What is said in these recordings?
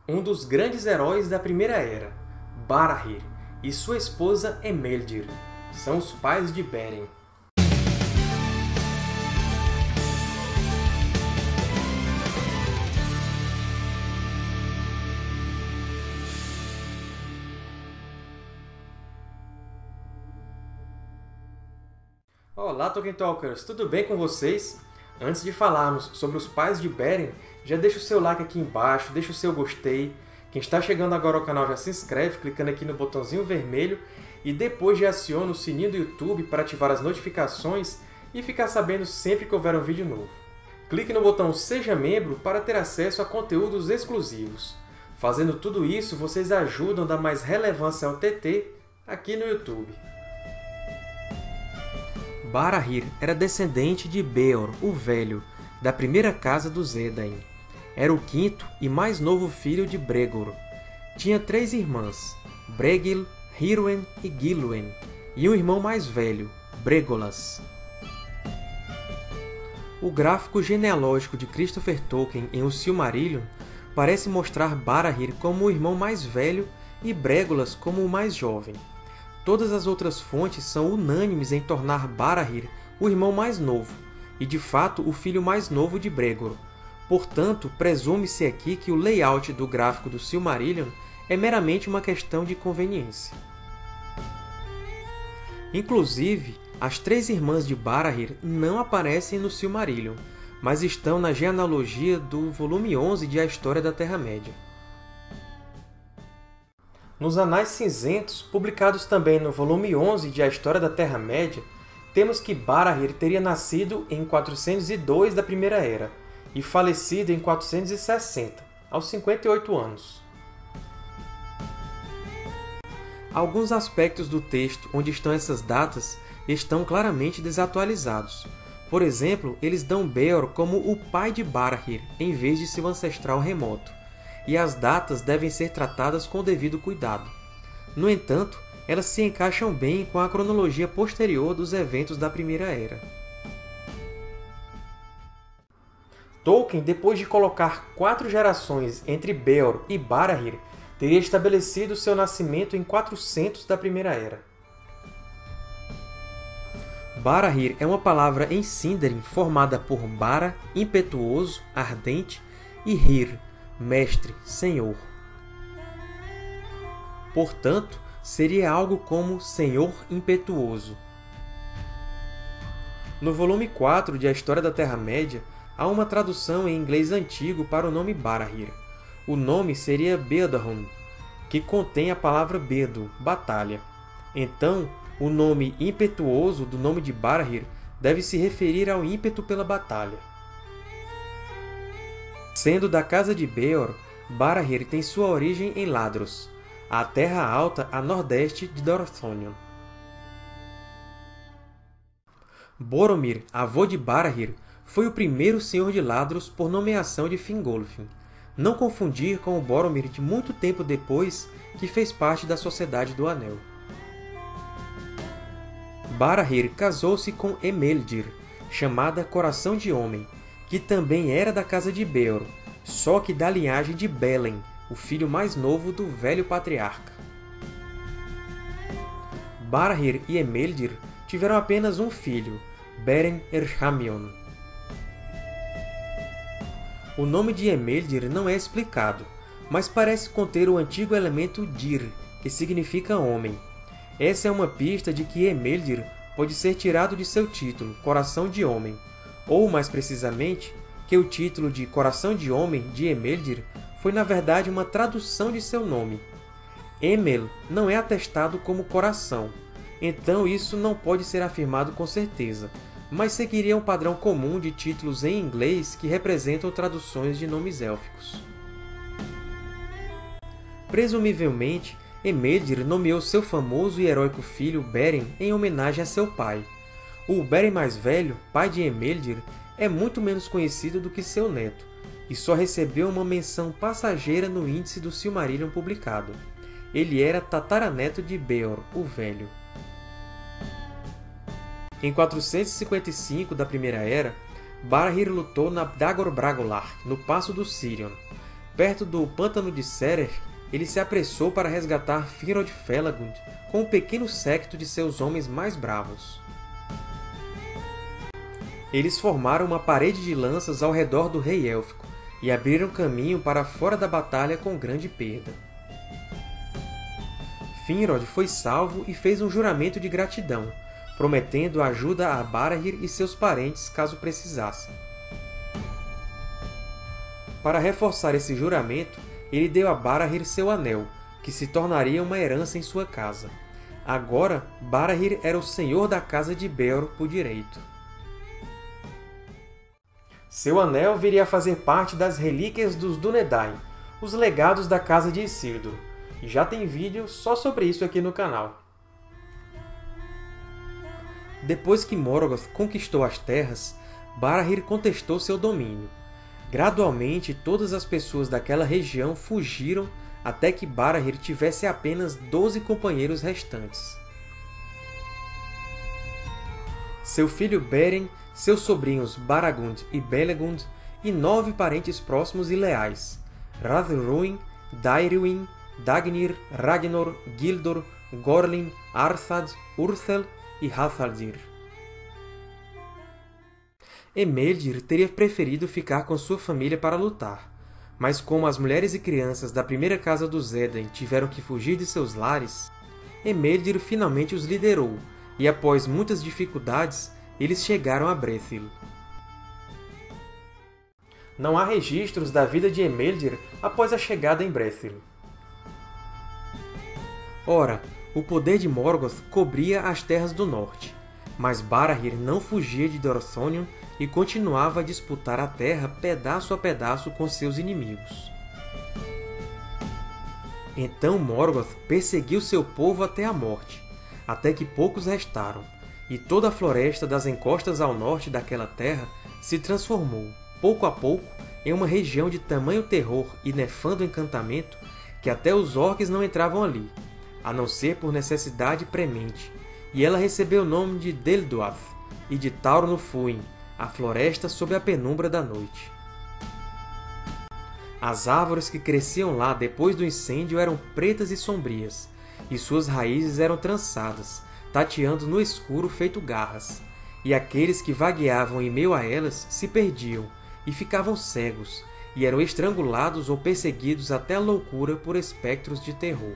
Um dos grandes heróis da Primeira Era, Barahir, e sua esposa Emeldir, são os pais de Beren. Olá, Tolkien Talkers! Tudo bem com vocês? Antes de falarmos sobre os pais de Beren, já deixa o seu like aqui embaixo, deixa o seu gostei. Quem está chegando agora ao canal já se inscreve clicando aqui no botãozinho vermelho e depois já aciona o sininho do YouTube para ativar as notificações e ficar sabendo sempre que houver um vídeo novo. Clique no botão Seja Membro para ter acesso a conteúdos exclusivos. Fazendo tudo isso, vocês ajudam a dar mais relevância ao TT aqui no YouTube. Barahir era descendente de Beor, o Velho, da primeira casa dos Edain. Era o quinto e mais novo filho de Bregor. Tinha 3 irmãs, Bregil, Híruen e Gilwen, e um irmão mais velho, Bregolas. O gráfico genealógico de Christopher Tolkien em O Silmarillion parece mostrar Barahir como o irmão mais velho e Bregolas como o mais jovem. Todas as outras fontes são unânimes em tornar Barahir o irmão mais novo, e de fato o filho mais novo de Bregor. Portanto, presume-se aqui que o layout do gráfico do Silmarillion é meramente uma questão de conveniência. Inclusive, as 3 irmãs de Barahir não aparecem no Silmarillion, mas estão na genealogia do volume 11 de A História da Terra-média. Nos Anais Cinzentos, publicados também no volume 11 de A História da Terra-média, temos que Barahir teria nascido em 402 da Primeira Era e falecido em 460, aos 58 anos. Alguns aspectos do texto onde estão essas datas estão claramente desatualizados. Por exemplo, eles dão Beor como o pai de Barahir, em vez de seu ancestral remoto, e as datas devem ser tratadas com o devido cuidado. No entanto, elas se encaixam bem com a cronologia posterior dos eventos da Primeira Era. Tolkien, depois de colocar 4 gerações entre Beor e Barahir, teria estabelecido seu nascimento em 400 da Primeira Era. Barahir é uma palavra em Sindarin formada por Bara, impetuoso, ardente, e Hir, mestre, senhor. Portanto, seria algo como Senhor Impetuoso. No volume 4 de A História da Terra-média, há uma tradução em inglês antigo para o nome Barahir. O nome seria Beodahn, que contém a palavra Bedo, batalha. Então, o nome impetuoso do nome de Barahir deve se referir ao ímpeto pela batalha. Sendo da casa de Beor, Barahir tem sua origem em Ladros, a terra alta a nordeste de Dorthonion. Boromir, avô de Barahir, foi o primeiro Senhor de Ladros por nomeação de Fingolfin. Não confundir com o Boromir de muito tempo depois, que fez parte da Sociedade do Anel. Barahir casou-se com Emeldir, chamada Coração de Homem, que também era da casa de Beor, só que da linhagem de Belen, o filho mais novo do velho patriarca. Barahir e Emeldir tiveram apenas um filho, Beren Erchamion. O nome de Emeldir não é explicado, mas parece conter o antigo elemento Dir, que significa homem. Essa é uma pista de que Emeldir pode ser tirado de seu título, Coração de Homem, ou, mais precisamente, que o título de Coração de Homem de Emeldir foi na verdade uma tradução de seu nome. Emel não é atestado como coração, então isso não pode ser afirmado com certeza, mas seguiria um padrão comum de títulos em inglês que representam traduções de nomes élficos. Presumivelmente, Emeldir nomeou seu famoso e heróico filho Beren em homenagem a seu pai. O Beren mais velho, pai de Emeldir, é muito menos conhecido do que seu neto, e só recebeu uma menção passageira no índice do Silmarillion publicado. Ele era tataraneto de Beor, o Velho. Em 455 da Primeira Era, Barahir lutou na Dagor Bragollach, no Passo do Sirion. perto do Pântano de Ceder, ele se apressou para resgatar Finrod Felagund com um pequeno séquito de seus homens mais bravos. Eles formaram uma parede de lanças ao redor do Rei Élfico e abriram caminho para fora da batalha com grande perda. Finrod foi salvo e fez um juramento de gratidão, prometendo ajuda a Barahir e seus parentes caso precisassem. Para reforçar esse juramento, ele deu a Barahir seu anel, que se tornaria uma herança em sua casa. Agora, Barahir era o senhor da casa de Beor por direito. Seu anel viria a fazer parte das Relíquias dos Dúnedain, os legados da casa de Isildur, e já tem vídeo só sobre isso aqui no canal. Depois que Morgoth conquistou as terras, Barahir contestou seu domínio. Gradualmente, todas as pessoas daquela região fugiram até que Barahir tivesse apenas 12 companheiros restantes. Seu filho Beren, seus sobrinhos Baragund e Belegund, e 9 parentes próximos e leais: Rathruin, Dairwin, Dagnir, Ragnor, Gildor, Gorlin, Arthad, Urthel e Hathaldir. Emeldir teria preferido ficar com sua família para lutar, mas como as mulheres e crianças da primeira casa dos Edain tiveram que fugir de seus lares, Emeldir finalmente os liderou, e após muitas dificuldades, eles chegaram a Brethil. Não há registros da vida de Emeldir após a chegada em Brethil. Ora, o poder de Morgoth cobria as terras do norte, mas Barahir não fugia de Dorthonion e continuava a disputar a terra pedaço a pedaço com seus inimigos. Então Morgoth perseguiu seu povo até a morte, até que poucos restaram, e toda a floresta das encostas ao norte daquela terra se transformou, pouco a pouco, em uma região de tamanho terror e nefando encantamento que até os orques não entravam ali, a não ser por necessidade premente, e ela recebeu o nome de Delduath e de Tauro no Fuin, a floresta sob a penumbra da noite. As árvores que cresciam lá depois do incêndio eram pretas e sombrias, e suas raízes eram trançadas, tateando no escuro feito garras, e aqueles que vagueavam em meio a elas se perdiam, e ficavam cegos, e eram estrangulados ou perseguidos até a loucura por espectros de terror.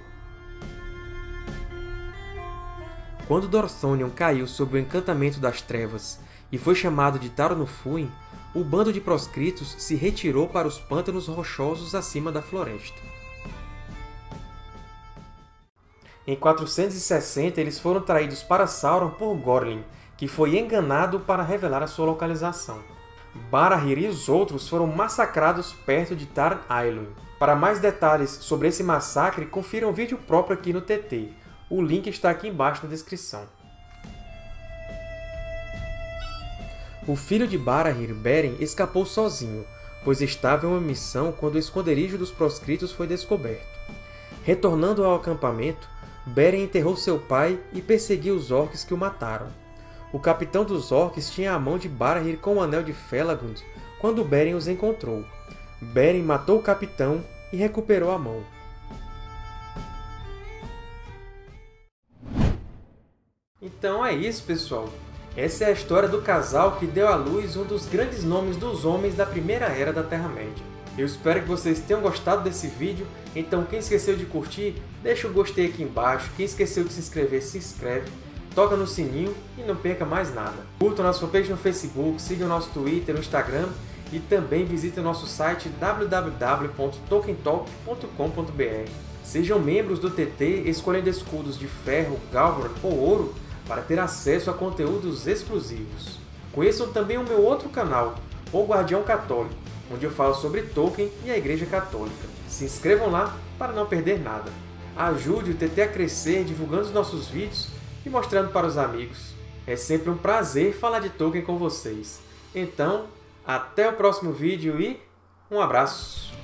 Quando Dorthonion caiu sob o encantamento das trevas e foi chamado de Tauro no Fuin, o bando de proscritos se retirou para os pântanos rochosos acima da floresta. Em 460, eles foram traídos para Sauron por Gorlin, que foi enganado para revelar a sua localização. Barahir e os outros foram massacrados perto de Tar Ailun. Para mais detalhes sobre esse massacre, confira um vídeo próprio aqui no TT. O link está aqui embaixo na descrição. O filho de Barahir, Beren, escapou sozinho, pois estava em uma missão quando o esconderijo dos proscritos foi descoberto. Retornando ao acampamento, Beren enterrou seu pai e perseguiu os orques que o mataram. O capitão dos orques tinha a mão de Barahir com o Anel de Felagund quando Beren os encontrou. Beren matou o capitão e recuperou a mão. Então é isso, pessoal! Essa é a história do casal que deu à luz um dos grandes nomes dos homens da Primeira Era da Terra-média. Eu espero que vocês tenham gostado desse vídeo, então quem esqueceu de curtir, deixa o gostei aqui embaixo, quem esqueceu de se inscrever, se inscreve, toca no sininho e não perca mais nada. Curtam nossa fanpage no Facebook, sigam nosso Twitter, no Instagram e também visitem nosso site www.tolkientalk.com.br. Sejam membros do TT escolhendo escudos de ferro, galvan ou ouro para ter acesso a conteúdos exclusivos. Conheçam também o meu outro canal, O Guardião Católico, onde eu falo sobre Tolkien e a Igreja Católica. Se inscrevam lá para não perder nada. Ajude o TT a crescer divulgando os nossos vídeos e mostrando para os amigos. É sempre um prazer falar de Tolkien com vocês. Então, até o próximo vídeo e um abraço!